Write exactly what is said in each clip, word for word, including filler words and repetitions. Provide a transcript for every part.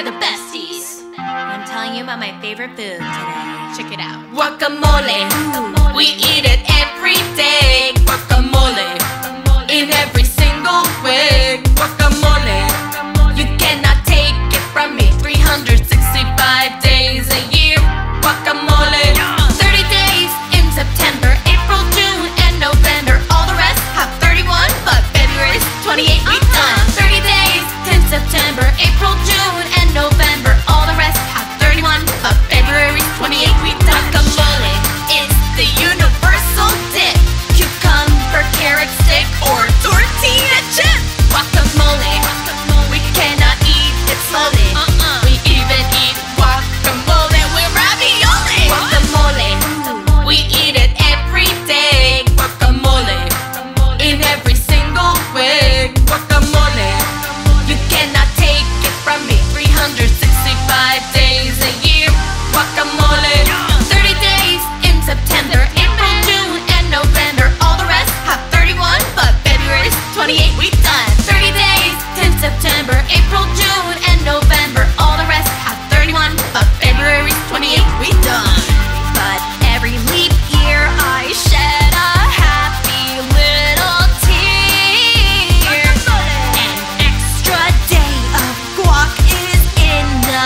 we're the besties. I'm telling you about my favorite food today. Check it out. Guacamole. We eat it every day. Guacamole. In every single way. Guacamole. You cannot take it from me. three hundred sixty-five days a year. Guacamole. thirty days in September, April, June, and November. All the rest have thirty-one, but February's twenty-eight. We done. thirty days in September, April, June, and November. All the rest have thirty-one, but February's twenty-eight. We done. Guacamole is the universal dip. Cucumber, carrot stick, or tortilla chip. Guacamole. We cannot eat it slowly. Uh-uh. We even eat guacamole with ravioli. Guacamole. We eat it every day. Guacamole. In every single way. Guacamole. You cannot take it from me. three hundred sixty-five days a year. Guacamole. thirty days in September, April, June, and November. All the rest have thirty-one, but February's twenty-eight. We done. thirty days in September, April, June, and November. All the rest have thirty-one, but February's twenty-eight. We done. But every leap year I shed a happy little tear. An extra day of guac is in the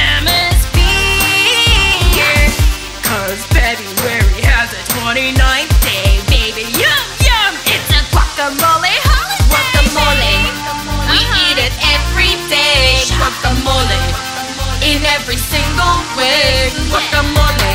hemisphere. Cause February has a twenty-ninth day, baby. Yum, yum! It's a guacamole holiday. Guacamole. We eat it every day. Guacamole. In every single way. Guacamole.